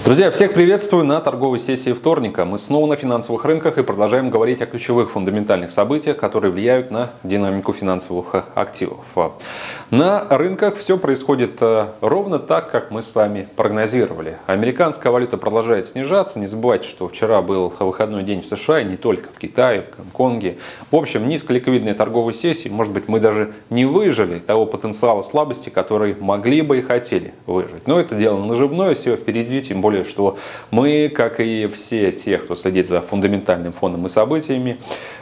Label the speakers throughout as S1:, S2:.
S1: Друзья, всех приветствую на торговой сессии вторника. Мы снова на финансовых рынках и продолжаем говорить о ключевых фундаментальных событиях, которые влияют на динамику финансовых активов. На рынках все происходит ровно так, как мы с вами прогнозировали. Американская валюта продолжает снижаться. Не забывайте, что вчера был выходной день в США, и не только в Китае, в Гонконге. В общем, низколиквидные торговые сессии, может быть, мы даже не выжили того потенциала слабости, который могли бы и хотели выжить. Но это дело наживное, все впереди, тем более, что мы, как и все те, кто следит за фундаментальным фоном и событиями,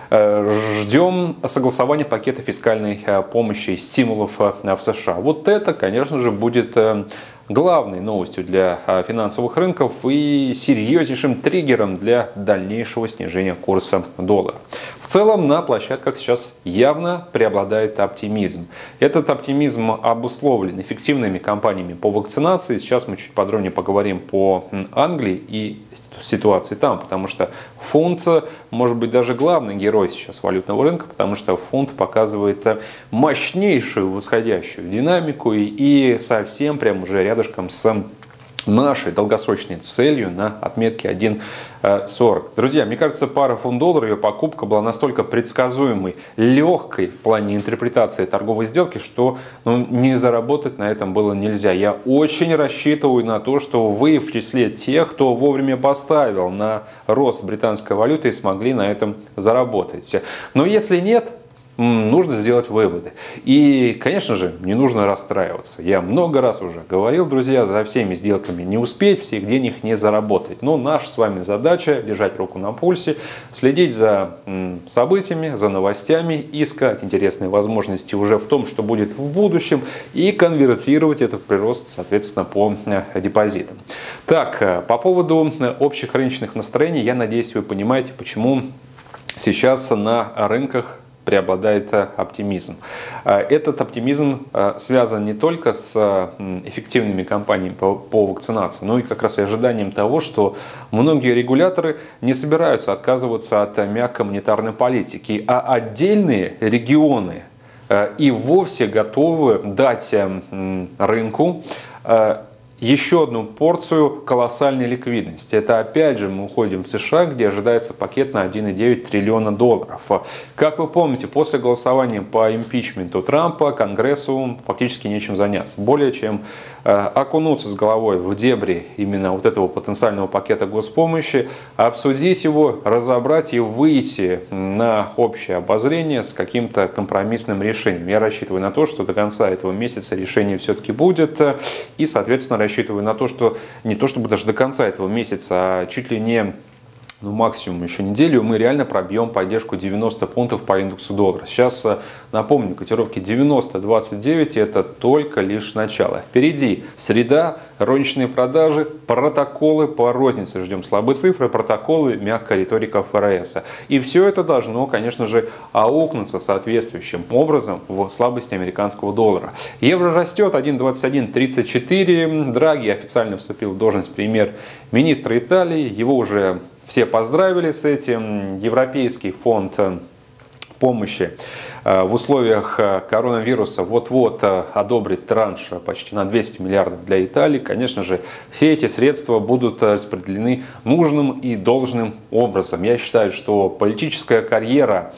S1: ждем согласования пакета фискальной помощи и стимулов в США. Вот это, конечно же, будет главной новостью для финансовых рынков и серьезнейшим триггером для дальнейшего снижения курса доллара. В целом на площадках сейчас явно преобладает оптимизм. Этот оптимизм обусловлен эффективными кампаниями по вакцинации. Сейчас мы чуть подробнее поговорим по Англии и ситуации там, потому что фунт может быть даже главный герой сейчас валютного рынка, потому что фунт показывает мощнейшую восходящую динамику и совсем прям уже рядышком с нашей долгосрочной целью на отметке 1.40. Друзья, мне кажется, пара фунт-доллар, ее покупка была настолько предсказуемой, легкой в плане интерпретации торговой сделки, что не заработать на этом было нельзя. Я очень рассчитываю на то, что вы в числе тех, кто вовремя поставил на рост британской валюты и смогли на этом заработать. Но если нет, нужно сделать выводы. И, конечно же, не нужно расстраиваться. Я много раз уже говорил, друзья, за всеми сделками не успеть, всех денег не заработать. Но наша с вами задача держать руку на пульсе, следить за событиями, за новостями, искать интересные возможности уже в том, что будет в будущем, и конвертировать это в прирост, соответственно, по депозитам. Так, по поводу общих рыночных настроений, я надеюсь, вы понимаете, почему сейчас на рынках преобладает оптимизм. Этот оптимизм связан не только с эффективными кампаниями по вакцинации, но и как раз и ожиданием того, что многие регуляторы не собираются отказываться от мягкой монетарной политики, а отдельные регионы и вовсе готовы дать рынку еще одну порцию колоссальной ликвидности. Это опять же мы уходим в США, где ожидается пакет на 1,9 триллиона долларов. Как вы помните, после голосования по импичменту Трампа Конгрессу фактически нечем заняться. Более чем окунуться с головой в дебри именно вот этого потенциального пакета госпомощи, обсудить его, разобрать и выйти на общее обозрение с каким-то компромиссным решением. Я рассчитываю на то, что до конца этого месяца решение все-таки будет, и, соответственно, рассчитываю на то, что не то чтобы даже до конца этого месяца, а чуть ли не максимум еще неделю, мы реально пробьем поддержку 90 пунктов по индексу доллара. Сейчас, напомню, котировки 90-29 это только лишь начало. Впереди среда, розничные продажи, протоколы по рознице. Ждем слабые цифры, протоколы, мягкая риторика ФРС. И все это должно, конечно же, аукнуться соответствующим образом в слабости американского доллара. Евро растет 1.2134. Драги официально вступил в должность премьер-министра Италии. Его уже все поздравили с этим. Европейский фонд помощи в условиях коронавируса вот-вот одобрит транш почти на 200 миллиардов для Италии. Конечно же, все эти средства будут распределены нужным и должным образом. Я считаю, что политическая карьера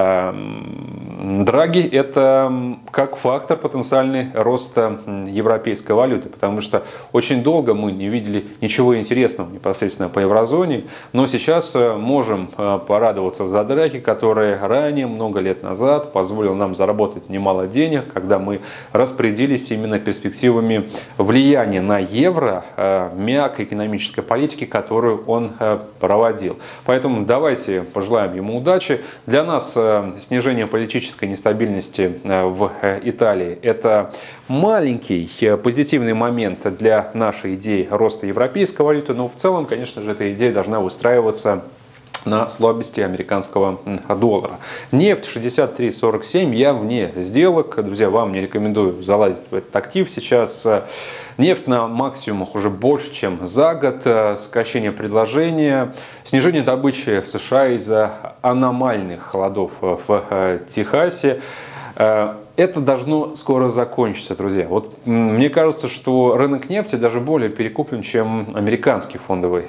S1: Драги – это как фактор потенциальный роста европейской валюты, потому что очень долго мы не видели ничего интересного непосредственно по еврозоне, но сейчас можем порадоваться за Драги, который ранее, много лет назад, позволил нам заработать немало денег, когда мы распорядились именно перспективами влияния на евро мягкой экономической политики, которую он проводил. Поэтому давайте пожелаем ему удачи. Для нас снижение политической нестабильности в Италии – это маленький позитивный момент для нашей идеи роста европейской валюты, но в целом, конечно же, эта идея должна выстраиваться на слабости американского доллара. Нефть 63.47, я вне сделок. Друзья, вам не рекомендую залазить в этот актив сейчас. Нефть на максимумах уже больше, чем за год. Сокращение предложения, снижение добычи в США из-за аномальных холодов в Техасе. Это должно скоро закончиться, друзья. Вот мне кажется, что рынок нефти даже более перекуплен, чем американский фондовый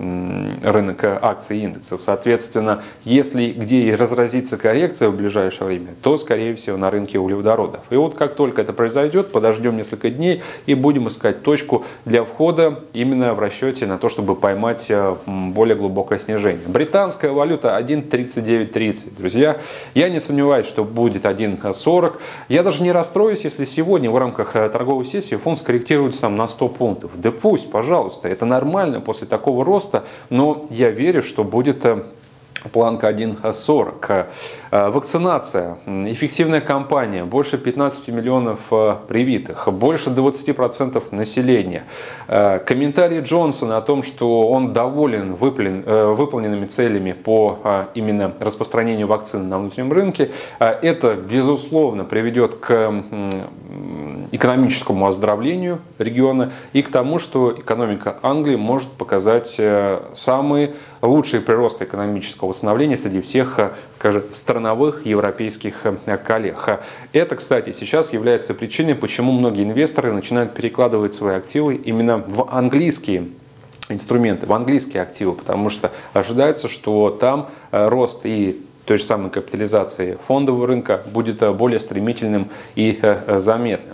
S1: рынок акций и индексов. Соответственно, если где и разразится коррекция в ближайшее время, то, скорее всего, на рынке углеводородов. И вот как только это произойдет, подождем несколько дней и будем искать точку для входа именно в расчете на то, чтобы поймать более глубокое снижение. Британская валюта 1.3930. Друзья, я не сомневаюсь, что будет 1.40. Я даже не расстроюсь, если сегодня в рамках торговой сессии фунт скорректируется там на 100 пунктов. Да пусть, пожалуйста, это нормально после такого роста, но я верю, что будет планка 1.40. Вакцинация, эффективная кампания, больше 15 миллионов привитых, больше 20% населения. Комментарий Джонсона о том, что он доволен выполненными целями по именно распространению вакцины на внутреннем рынке, это, безусловно, приведет к экономическому оздоровлению региона и к тому, что экономика Англии может показать самые лучшие приросты экономического восстановления среди всех, скажем, страновых европейских коллег. Это, кстати, сейчас является причиной, почему многие инвесторы начинают перекладывать свои активы именно в английские инструменты, в английские активы, потому что ожидается, что там рост и той же самой капитализации фондового рынка будет более стремительным и заметным.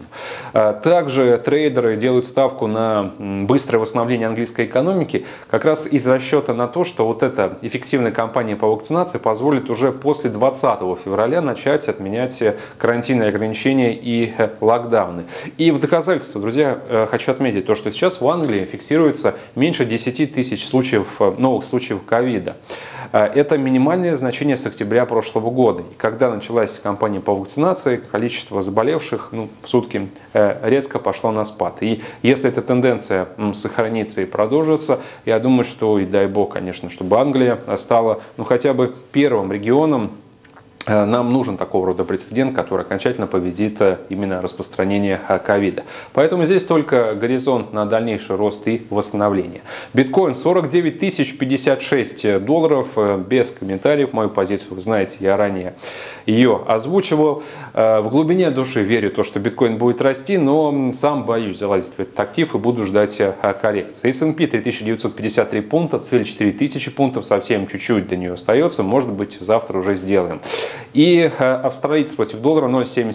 S1: Также трейдеры делают ставку на быстрое восстановление английской экономики как раз из расчета на то, что вот эта эффективная кампания по вакцинации позволит уже после 20 февраля начать отменять карантинные ограничения и локдауны. И в доказательство, друзья, хочу отметить то, что сейчас в Англии фиксируется меньше 10 тысяч новых случаев ковида. Это минимальное значение с октября прошлого года. И когда началась кампания по вакцинации, количество заболевших в сутки резко пошло на спад. И если эта тенденция сохранится и продолжится, я думаю, что, и дай бог, конечно, чтобы Англия стала хотя бы первым регионом. Нам нужен такого рода прецедент, который окончательно победит именно распространение ковида. Поэтому здесь только горизонт на дальнейший рост и восстановление. Биткоин 49 056 долларов, без комментариев. Мою позицию вы знаете, я ранее ее озвучивал. В глубине души верю в то, что биткоин будет расти, но сам боюсь залазить в этот актив и буду ждать коррекции. S&P 3953 пункта, цель 4000 пунктов, совсем чуть-чуть до нее остается. Может быть, завтра уже сделаем. И австралийцы против доллара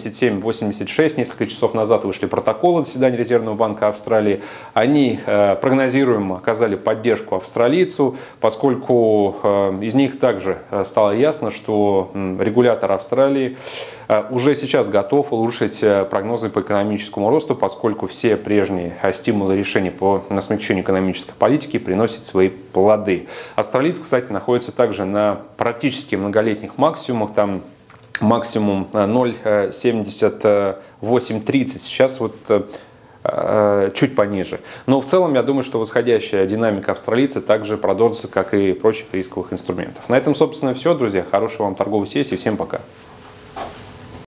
S1: 0,7786. Несколько часов назад вышли протоколы заседания Резервного банка Австралии. Они прогнозируемо оказали поддержку австралийцу, поскольку из них также стало ясно, что регулятор Австралии уже сейчас готов улучшить прогнозы по экономическому росту, поскольку все прежние стимулы решений по смягчению экономической политики приносят свои плоды. Австралийцы, кстати, находятся также на практически многолетних максимумах. Там максимум 0,7830. Сейчас вот чуть пониже. Но в целом я думаю, что восходящая динамика австралийца также продолжится, как и прочих рисковых инструментов. На этом, собственно, все, друзья. Хорошей вам торговой сессии. Всем пока.